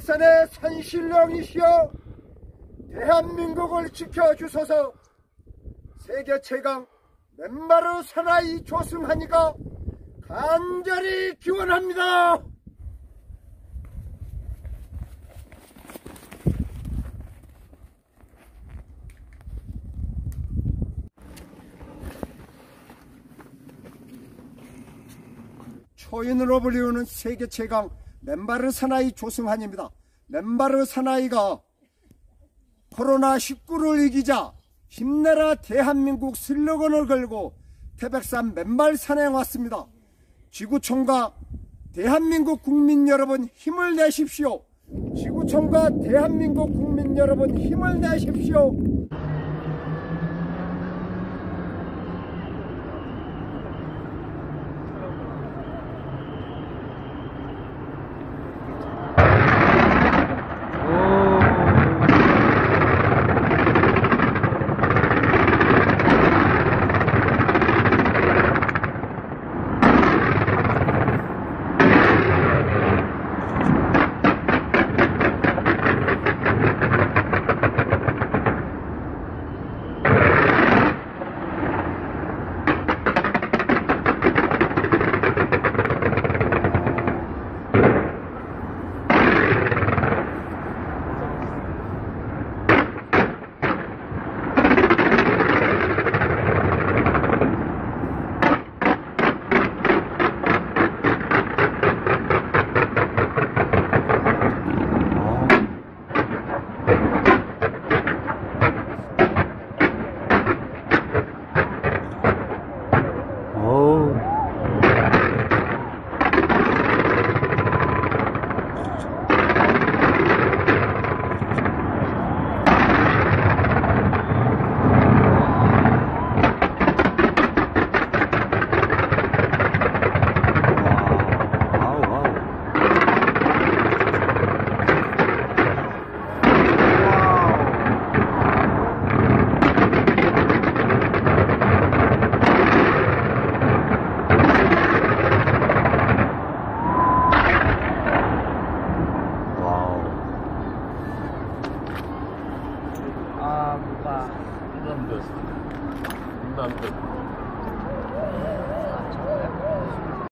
태백산의 산신령이시여 대한민국을 지켜주소서. 세계 최강 맨발의사나이 조승환이가 간절히 기원합니다. 초인으로 불리우는 세계 최강 맨발의사나이 조승환입니다. 맨발의사나이가 코로나19를 이기자 힘내라 대한민국 슬로건을 걸고 태백산 맨발 산에 왔습니다. 지구촌과 대한민국 국민 여러분 힘을 내십시오. 지구촌과 대한민국 국민 여러분 힘을 내십시오.